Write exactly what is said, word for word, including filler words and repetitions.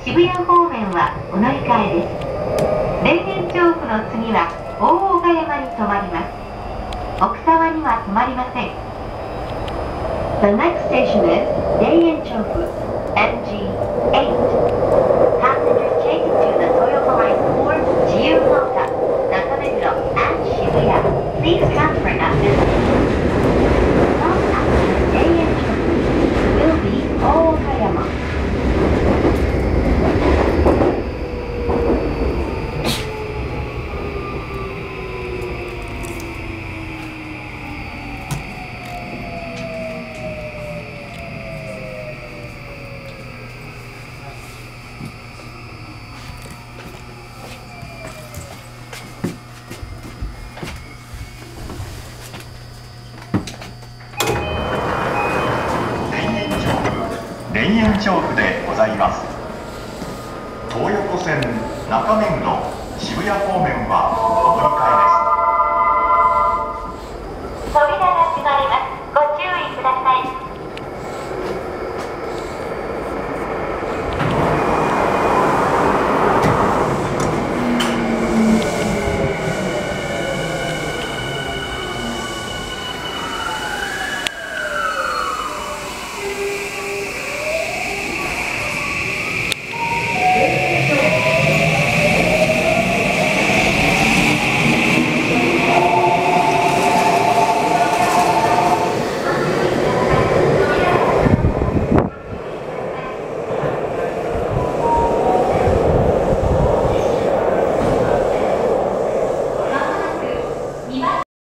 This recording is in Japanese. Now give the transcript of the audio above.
渋谷方面はお乗り換えです。田園調布の次は大岡山に停まります。奥沢には停まりません。The next station is 田園調布 エムジーエイト. Passengers taken to the Toyota Line for 自由が丘、中目黒 and 渋谷. Please transfer at this stop after 田園調布 will be 大岡山. 田園調布でございます。東横線中目黒渋谷方面はお乗り